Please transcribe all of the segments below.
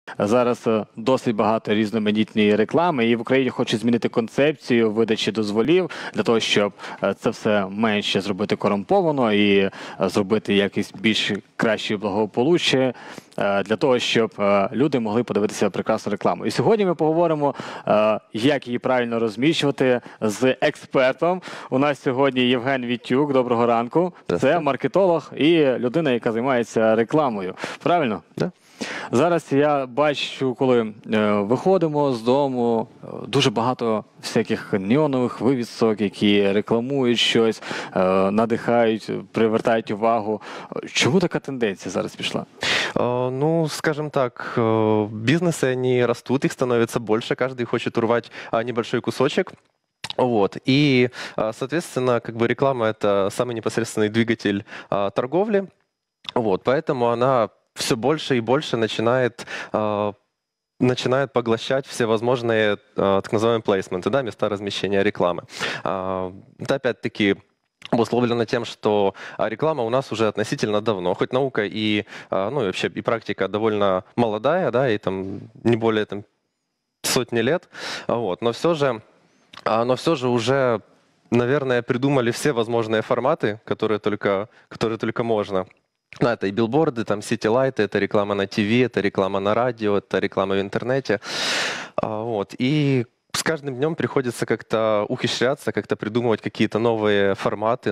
Зараз досить багато різноманітної реклами, і в Україні хочуть змінити концепцію видачі дозволів для того, щоб це все менше зробити корумповано і зробити якісь більш краще благополуччя, для того, щоб люди могли подивитися прекрасну рекламу. І сьогодні ми поговоримо, як її правильно розміщувати з експертом. У нас сьогодні Євген Вітюк. Доброго ранку. Це маркетолог і людина, яка займається рекламою. Правильно? Да. Зараз я бачу, коли виходимо з дому, дуже багато всяких неонових вивісок, які рекламують щось, надихають, привертають увагу. Чому така тенденція зараз пішла? Ну, скажем так, бизнесы, они растут, их становится больше, каждый хочет урвать небольшой кусочек. Вот. И, соответственно, как бы реклама — это самый непосредственный двигатель торговли. Вот. Поэтому она все больше и больше начинает поглощать все возможные так называемые плейсменты, да, места размещения рекламы. Это опять-таки обусловлено тем, что реклама у нас уже относительно давно, хоть наука и, ну, и вообще и практика довольно молодая, да, и там не более там, сотни лет, вот, но все же уже, наверное, придумали все возможные форматы, которые только можно. Да, это и билборды, там сити-лайты, это реклама на ТВ, это реклама на радио, это реклама в интернете. Вот. И с каждым днем приходится как-то ухищряться, как-то придумывать какие-то новые форматы,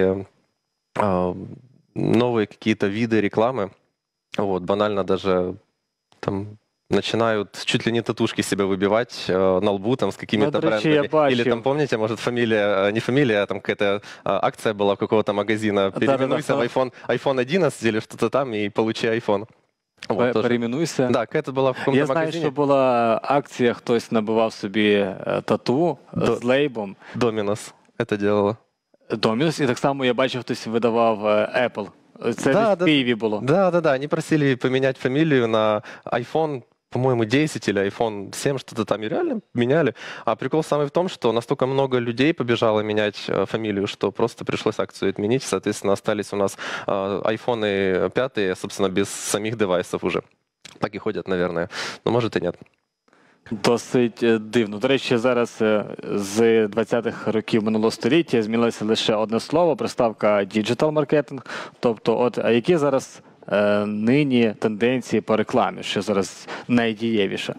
новые какие-то виды рекламы. Вот. Банально даже там начинают чуть ли не татушки себе выбивать на лбу там, с какими-то брендами. Или там, помните, может, фамилия, не фамилия, а там какая-то акция была у какого-то магазина. Переименуйся в iPhone 11 или что-то там и получи iPhone. Вот, переименуйся. Да, какая-то была в каком-то магазине. Я знаю, що була акція, хтось набивав собі тату з лейбом. Домінос це делала. Домінос, і так само я бачив, хтось видавав Apple. Це в Києві було. Да, они просили поменять фамилию на iPhone, по-моему, 10 или iPhone 7, что-то там, и реально меняли. А прикол самый в том, что настолько много людей побежало менять фамилию, что просто пришлось акцию отменить. Соответственно, остались у нас iPhone 5, собственно, без самих девайсов уже. Так и ходят, наверное. Но может и нет. Досить дивно. До речі, зараз з 20-х років минулого століття змінилося лише одне слово, приставка «діджитал маркетинг». Тобто, от, а які зараз нині тенденції по рекламі, що зараз найдієвіше?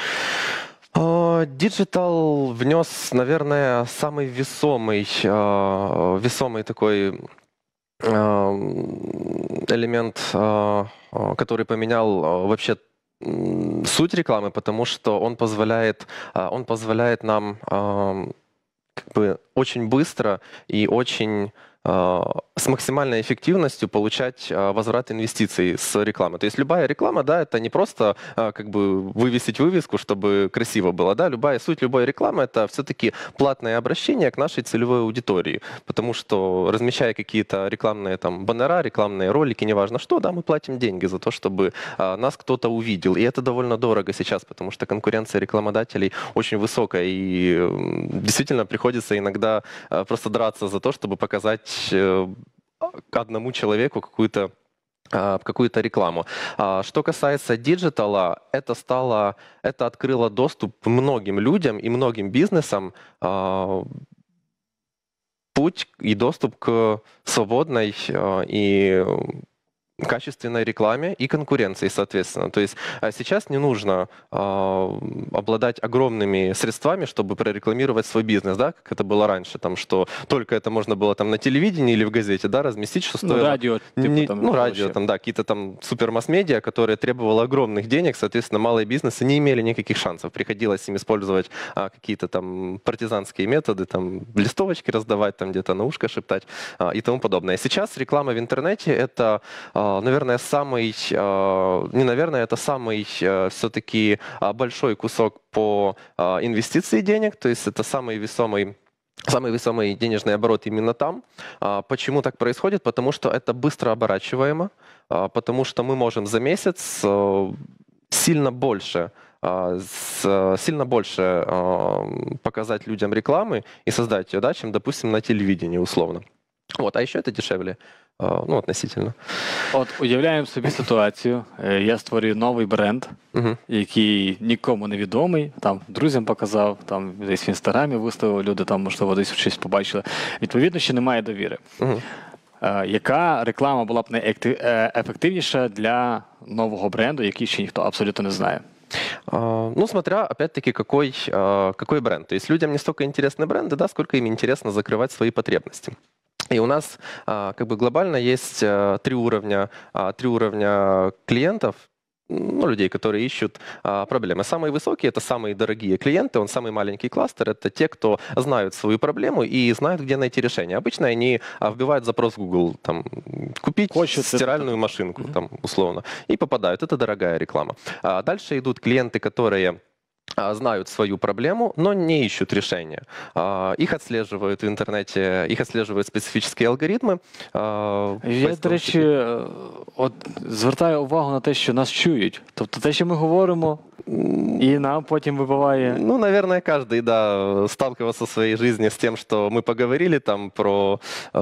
Диджитал внес, наверное, самый весомый такой элемент, который поменял вообще суть рекламы, потому что он позволяет нам как бы очень быстро и очень с максимальной эффективностью получать возврат инвестиций с рекламы. То есть любая реклама, да, это не просто как бы вывесить вывеску, чтобы красиво было, да, суть любой рекламы — это все-таки платное обращение к нашей целевой аудитории, потому что, размещая какие-то рекламные там баннера, рекламные ролики, неважно что, да, мы платим деньги за то, чтобы нас кто-то увидел, и это довольно дорого сейчас, потому что конкуренция рекламодателей очень высокая, и действительно приходится иногда просто драться за то, чтобы показать одному человеку какую-то рекламу. Что касается диджитала, это открыло доступ многим людям и многим бизнесам, путь и доступ к свободной и качественной рекламе и конкуренции, соответственно. То есть сейчас не нужно обладать огромными средствами, чтобы прорекламировать свой бизнес, да, как это было раньше, там, что только это можно было там на телевидении или в газете, да, разместить, что стоило... радио, радио, там, да, какие-то там супермасс-медиа, которые требовало огромных денег, соответственно, малые бизнесы не имели никаких шансов. Приходилось им использовать какие-то там партизанские методы, там, листовочки раздавать, там, где-то на ушко шептать и тому подобное. Сейчас реклама в интернете — это наверное, это самый все-таки большой кусок по инвестиции денег, то есть это самый весомый денежный оборот именно там. Почему так происходит? Потому что это быстро оборачиваемо, потому что мы можем за месяц сильно больше показать людям рекламы и создать ее, да, чем, допустим, на телевидении условно. Вот, а еще это дешевле. ну, относительно. От уявляємо собі ситуацію. Я створюю новий бренд, Мгм. який нікому не відомий. Там друзям показав, там десь в інстаграмі виставив, люди там, можливо, десь щось побачили. Відповідно, ще немає довіри. Мгм. Яка реклама була б найефективніша для нового бренду, який ще ніхто абсолютно не знає? Ну, смотря, опять-таки, какой бренд. То есть людям не столько интересны бренды, да, сколько им интересно закрывать свои потребности. И у нас как бы глобально есть три уровня клиентов, ну, людей, которые ищут проблемы. Самые высокие — это самые дорогие клиенты, он самый маленький кластер — это те, кто знают свою проблему и знают, где найти решение. Обычно они вбивают запрос в Google, там, купить Хочет стиральную машинку, там, условно, и попадают. Это дорогая реклама. Дальше идут клиенты, которые знают свою проблему, но не ищут решения. Их отслеживают в интернете, их отслеживают специфические алгоритмы. Я, до речі, от звертаю увагу на те, що нас чують. Тобто те, що ми говоримо, і нам потім вибиває. Ну, наверное, каждый, да, сталкивался в своей жизни с тем, что мы поговорили там про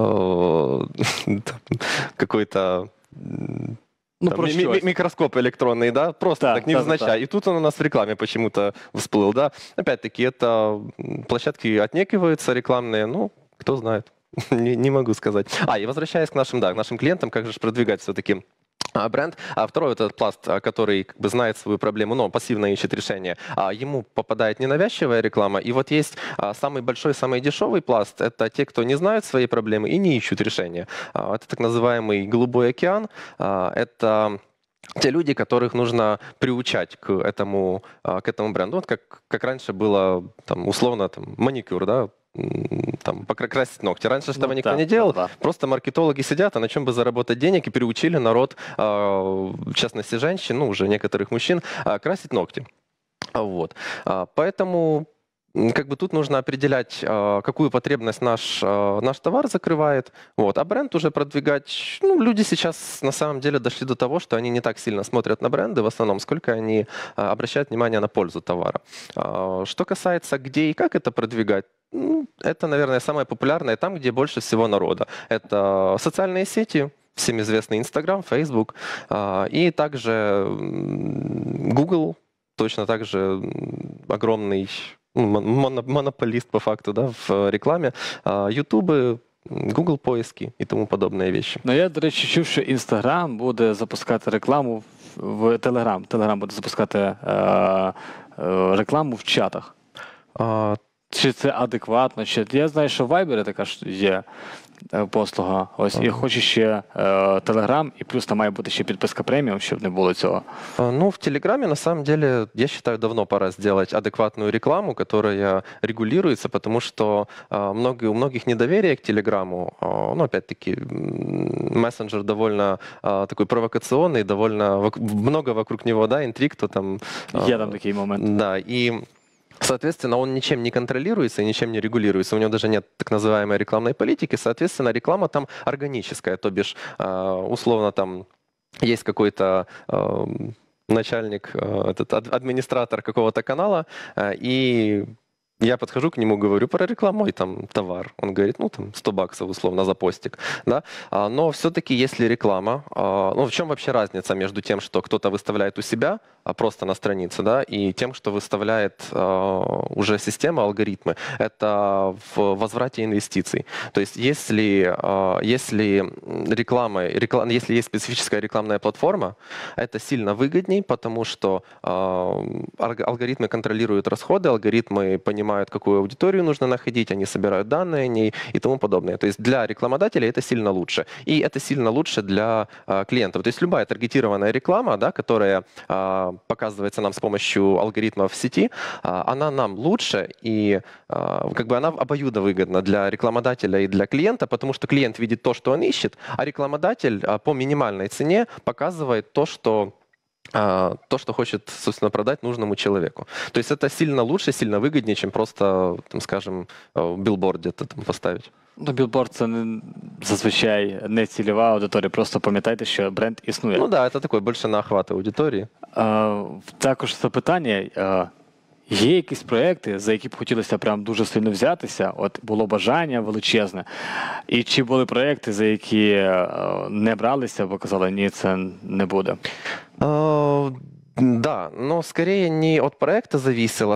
там, какой-то Ну, там, про щось. микроскоп электронный, да, просто Так, так невзначай. так. И тут он у нас в рекламе почему-то всплыл, да. Опять-таки, это площадки отнекиваются рекламные, ну, кто знает, не могу сказать. И возвращаясь к нашим клиентам, как же продвигать все-таки бренд. Второй этот пласт, который как бы знает свою проблему, но пассивно ищет решение. Ему попадает ненавязчивая реклама. И вот есть самый большой, самый дешевый пласт. Это те, кто не знают своей проблемы и не ищут решения. Это так называемый голубой океан. Это те люди, которых нужно приучать к этому бренду. Вот как раньше было, там, условно, там, маникюр, да, там, покрасить ногти. Раньше этого Ну, никто да, не делал. да. Просто маркетологи сидят, а на чем бы заработать денег, и приучили народ, в частности женщин, ну, уже некоторых мужчин, красить ногти. Вот. Поэтому как бы тут нужно определять, какую потребность наш товар закрывает. Вот. А бренд уже продвигать... Ну, люди сейчас на самом деле дошли до того, что они не так сильно смотрят на бренды в основном, сколько они обращают внимание на пользу товара. Что касается где и как это продвигать, ну, это, наверное, самое популярное там, где больше всего народа. Это социальные сети, всем известный Instagram, Facebook, и также Google, точно так же огромный монополист по факту, да, в рекламе, Ютубы, Google поиски і тому подобні вещи. Ну, я, до речі, чув, що Інстаграм буде запускати рекламу в Телеграм. Телеграм буде запускати рекламу в чатах. Чи це адекватно? Чи... Я знаю, що в Viber така ж є послуга. Ось, і хочу ще Telegram, і плюс там має бути ще підписка преміум, щоб не було цього. Ну, в Телеграме, на самом деле, я считаю, давно пора сделать адекватную рекламу, которая регулируется, потому что у многих недоверие к Телеграму. Ну, опять-таки, мессенджер довольно такой провокационный, довольно много вокруг него, да, интриг, то там... Є там такий момент. Да, и... Соответственно, он ничем не контролируется и ничем не регулируется. У него даже нет так называемой рекламной политики. Соответственно, реклама там органическая. То бишь, условно, там есть какой-то начальник, администратор какого-то канала, и я подхожу к нему, говорю, прорекламуй там товар. Он говорит, ну, там, $100 условно за постик. Да? Но все-таки, если реклама... Ну, в чем вообще разница между тем, что кто-то выставляет у себя, просто на странице, да, и тем, что выставляет уже система, алгоритмы? Это в возврате инвестиций. То есть, если если есть специфическая рекламная платформа, это сильно выгодней, потому что алгоритмы контролируют расходы, алгоритмы понимают, какую аудиторию нужно находить, они собирают данные о ней и тому подобное. То есть для рекламодателей это сильно лучше. И это сильно лучше для клиентов. То есть любая таргетированная реклама, да, которая показывается нам с помощью алгоритмов в сети, она нам лучше, и как бы она обоюдовыгодна для рекламодателя и для клиента, потому что клиент видит то, что он ищет, а рекламодатель по минимальной цене показывает то, что хочет, собственно, продать нужному человеку. То есть это сильно лучше, сильно выгоднее, чем просто, там, скажем, билборд где-то там поставить. Ну, білборд – це зазвичай не цільова аудиторія. Просто пам'ятайте, що бренд існує. Ну да, это такой больше на охват аудитории. Також запитання. Є якісь проекти, за які б хотілося прям дуже сильно взятися, от було бажання величезне. І чи були проекти, за які не бралися, бо казали, ні, це не буде? Да, но скорее не от проекта зависело,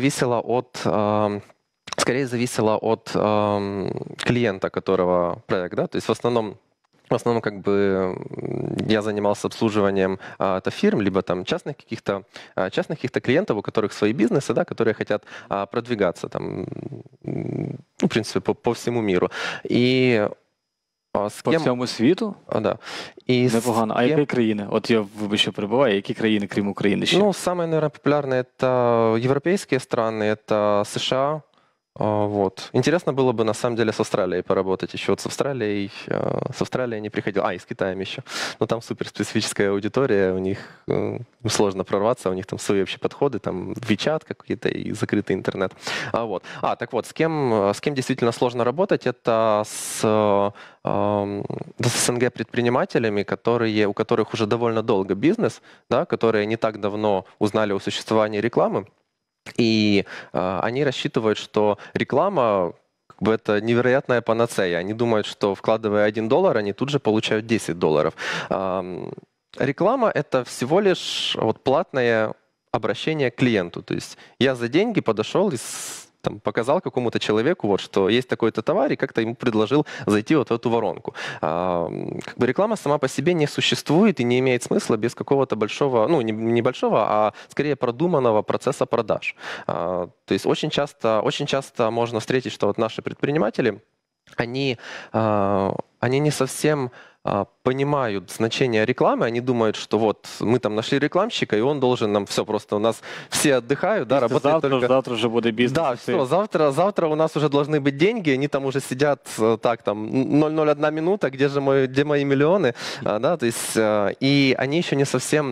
скорее зависело от клиента, которого проект, да, то есть в основном как бы я занимался обслуживанием это фирм, либо там частных каких-то клиентов, у которых свои бизнесы, да, которые хотят продвигаться там, ну, в принципе, по всему миру. И с По кем... всьому світу? Да. И Непогано. А які країни? От я, вибачте, перебуваю, які країни, крім України ще? Ну, самые, наверное, популярные это европейские страны, это США. Вот. Интересно было бы, на самом деле, с Австралией поработать еще. Вот с Австралией не приходил. И с Китаем еще. Но там суперспецифическая аудитория, у них сложно прорваться, у них там свои вообще подходы, там WeChat какие-то и закрытый интернет. Вот. Так вот, с кем действительно сложно работать, это с СНГ предпринимателями, у которых уже довольно долго бизнес, да, которые не так давно узнали о существовании рекламы. И они рассчитывают, что реклама как бы это невероятная панацея. Они думают, что вкладывая $1, они тут же получают $10. Реклама — это всего лишь вот платное обращение к клиенту. То есть я за деньги подошел и там, показал какому-то человеку, вот, что есть такой-то товар, и как-то ему предложил зайти вот в эту воронку. Как бы реклама сама по себе не существует и не имеет смысла без какого-то большого, ну, не большого, а скорее продуманного процесса продаж. То есть очень часто можно встретить, что вот наши предприниматели, они не совсем понимают значение рекламы, они думают, что вот мы там нашли рекламщика, и он должен нам все просто, у нас все отдыхают, да, работают только... Завтра уже буде бізнес. Да, все, завтра у нас уже должны быть деньги, они там уже сидят, так, там, 0,01 минута, где мои миллионы, да, то есть, и они еще не совсем,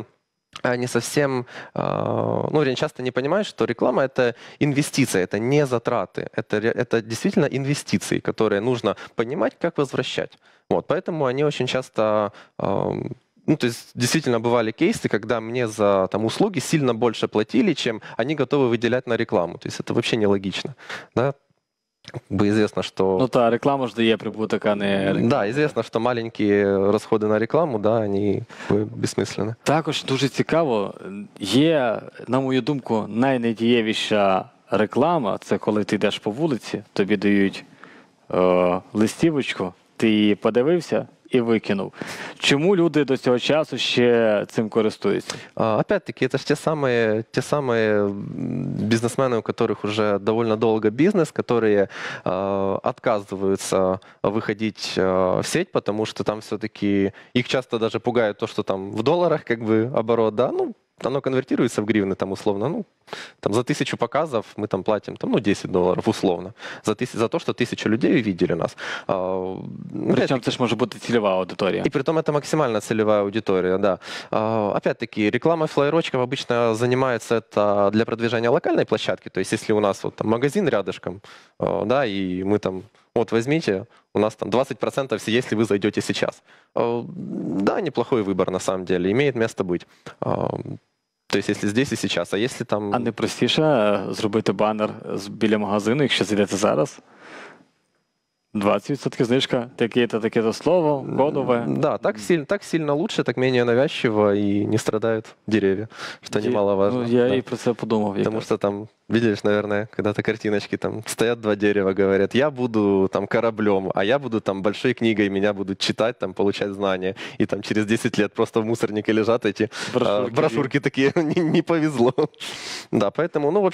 ну, часто не понимают, что реклама — это инвестиция, это не затраты, это действительно инвестиции, которые нужно понимать, как возвращать. Вот, поэтому они очень часто, ну, то есть действительно бывали кейсы, когда мне за там услуги сильно больше платили, чем они готовы выделять на рекламу. То есть это вообще нелогично, да? Как бы известно, что... Ну так, реклама ж дає прибуток, а не... Да, известно, что маленькие расходы на рекламу, да, они бессмысленны. Також дуже цікаво, є, на мою думку, найнадієвіша реклама, це коли ти йдеш по вулиці, тобі дають листівочку, ти її подивився і викинув. Чому люди до цього часу ще цим користуються? Опять-таки, это же те самые бизнесмены, у которых уже довольно долго бизнес, которые отказываются выходить в сеть, потому что там все-таки их часто даже пугает то, что там в долларах как бы оборот, да, ну, оно конвертируется в гривны там условно, ну, там за 1000 показов мы там платим там, ну, $10 условно, за то, что 1000 людей увидели нас. Причем це ж може бути цільова аудиторія. И притом это максимально целевая аудитория, да. Опять-таки, реклама флайерочков обычно занимается это для продвижения локальной площадки, то есть если у нас вот там магазин рядышком, да, и мы там, вот возьмите, у нас там 20%, если вы зайдете сейчас. Да, неплохой выбор на самом деле, имеет место быть. То есть, если здесь и сейчас, а если там... А не простіше зробити банер біля магазину, якщо зайдете зараз? 20% знижка, таке-то слово, кодове. Да, так сильно лучше, так менее навязчиво и не страдают деревья, что немаловажно. Ну, я да. и про це подумав. Потому что там, видишь, наверное, когда-то картиночки, там стоят два дерева, говорят, я буду там кораблем, а я буду там большой книгой, меня будут читать, там получать знания. И там через 10 лет просто в мусорнике лежат эти брошюрки такие, не повезло. Да, поэтому, ну,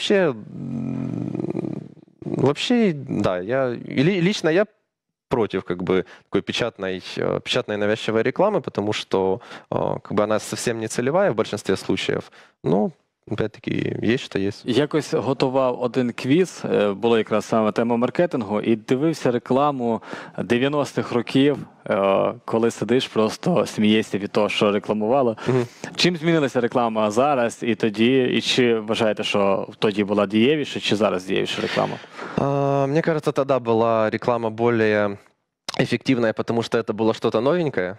вообще, да, лично я против как бы такой печатной навязчивой рекламы, потому что как бы она совсем не целевая в большинстве случаев. Ну, опять-таки, є, що є. Якось готував один квіз, була якраз саме тема маркетингу, і дивився рекламу 90-х років, коли сидиш, просто смієшся від того, що рекламували. Чим змінилася реклама зараз і тоді, і чи вважаєте, що тоді була дієвіша, чи зараз дієвіша реклама? Мне кажется, тогда была реклама более эффективное, потому что это было что-то новенькое,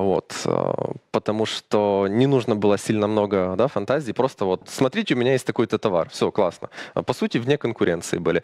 потому что не нужно было сильно много, да, фантазии, просто вот смотрите, у меня есть такой-то товар, все, классно. По сути, вне конкуренции были.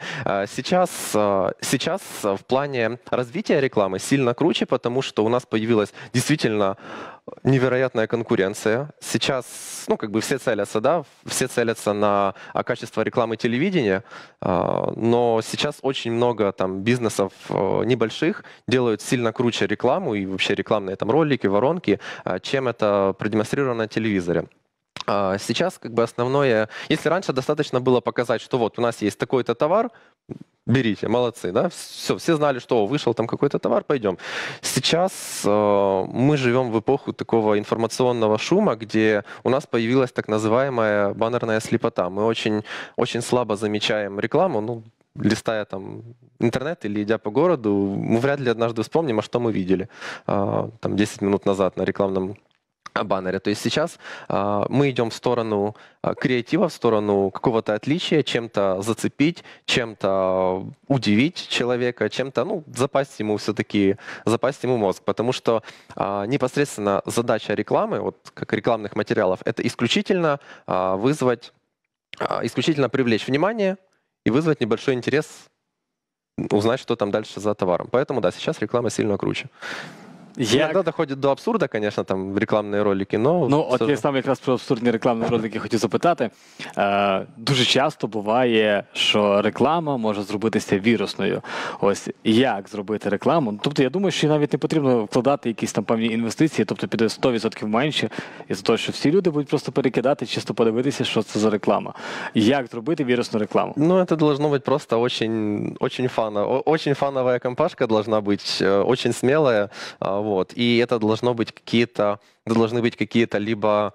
Сейчас в плане развития рекламы сильно круче, потому что у нас появилась действительно невероятная конкуренция. Сейчас, все целятся, да, все целятся на качество рекламы телевидения, но сейчас очень много там бизнесов небольших делают сильно круче рекламу и вообще рекламные там ролики, воронки, чем это продемонстрировано на телевизоре. Сейчас основное, если раньше достаточно было показать, что вот у нас есть такой-то товар, берите, молодцы, да, все знали, что вышел там какой-то товар, пойдем. Сейчас мы живем в эпоху такого информационного шума, где у нас появилась так называемая баннерная слепота. Мы очень слабо замечаем рекламу, листая там интернет или идя по городу, мы вряд ли однажды вспомним, а что мы видели там 10 минут назад на рекламном баннере. То есть сейчас мы идем в сторону креатива, в сторону какого-то отличия, чем-то зацепить, чем-то удивить человека, чем-то, запасть ему мозг. Потому что непосредственно задача рекламы, вот как рекламных материалов, это исключительно исключительно привлечь внимание и вызвать небольшой интерес, узнать, что там дальше за товаром. Поэтому, да, сейчас реклама сильно круче. Иногда доходить до абсурда, звісно, там рекламні ролики, от я саме якраз про абсурдні рекламні ролики хотів запитати. Дуже часто буває, що реклама може зробитися вірусною. Ось як зробити рекламу? Тобто я думаю, що навіть не потрібно вкладати якісь там певні інвестиції, тобто піде 100% менше, із-за того, що всі люди будуть просто перекидати, чисто подивитися, що це за реклама. Як зробити вірусну рекламу? Это должно быть просто очень фановая компашка должна быть, очень смелая. И это должны быть какие-то либо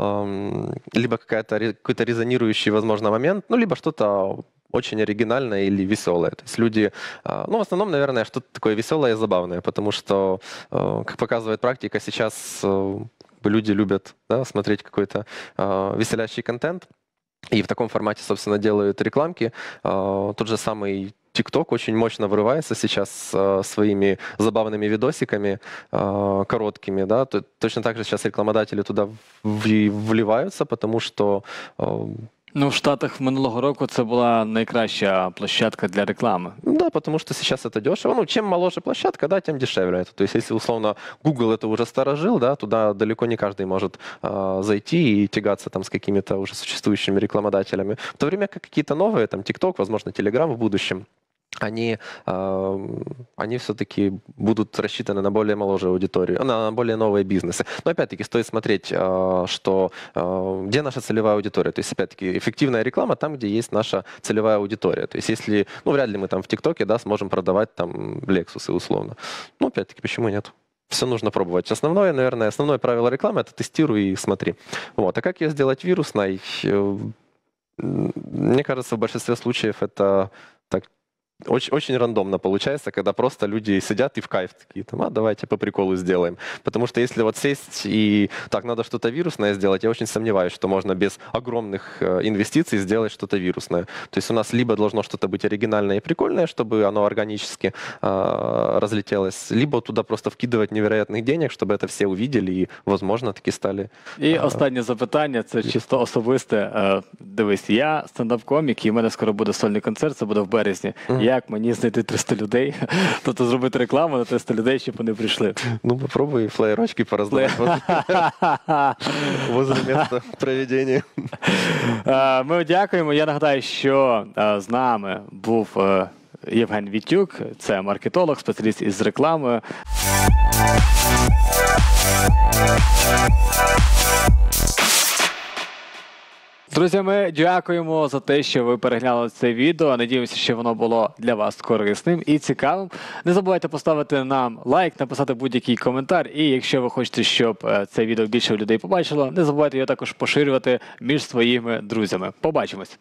какой-то резонирующий, возможно, момент, либо что-то очень оригинальное или веселое. То есть люди, в основном, наверное, что-то такое веселое и забавное, потому что, как показывает практика, сейчас люди любят, да, смотреть какой-то веселящий контент, и в таком формате, собственно, делают рекламки. Тот же самый TikTok очень мощно вырывается сейчас своими забавными видосиками, короткими, да. Точно так же сейчас рекламодатели туда вливаются, потому что... В Штатах минулого року це була найкраща площадка для реклами. Да, потому что сейчас это дешево. Чем моложе площадка, да, тем дешевле это. То есть, если, условно, Google это уже сторожил, да, туда далеко не каждый может зайти и тягаться там с какими-то уже существующими рекламодателями. В то время как какие-то новые, там, TikTok, возможно, Telegram в будущем, они все-таки будут рассчитаны на более моложую аудиторию, на более новые бизнесы. Но опять-таки стоит смотреть, где наша целевая аудитория. То есть, опять-таки, эффективная реклама там, где есть наша целевая аудитория. То есть, если, вряд ли мы там в ТикТоке, да, сможем продавать там Lexus условно. Опять-таки, почему нет? Все нужно пробовать. Основное правило рекламы – это тестируй и смотри. А как ее сделать вирусной? Мне кажется, в большинстве случаев это так очень рандомно получается, когда просто люди сидят и в кайф такие, давайте по приколу сделаем. Потому что если вот сесть и так, надо что-то вирусное сделать, я очень сомневаюсь, что можно без огромных инвестиций сделать что-то вирусное. То есть у нас либо должно что-то быть оригинальное и прикольное, чтобы оно органически разлетелось, либо туда просто вкидывать невероятных денег, чтобы это все увидели и, возможно, таки стали... І останнє запитання, це чисто особисте. Дивись, я стендап-комік, і в мене скоро буде сольний концерт, це буде в березні. Як мені знайти 300 людей? Тобто зробити рекламу на 300 людей, щоб вони прийшли. Попробуй флаєрочки пороздавати возле місця проведення. Ми дякуємо. Я нагадаю, що з нами був Євген Вітюк, це маркетолог, спеціаліст із рекламою. Друзі, ми дякуємо за те, що ви переглянули це відео. Надіємося, що воно було для вас корисним і цікавим. Не забувайте поставити нам лайк, написати будь-який коментар. І якщо ви хочете, щоб це відео більше людей побачило, не забувайте його також поширювати між своїми друзями. Побачимось!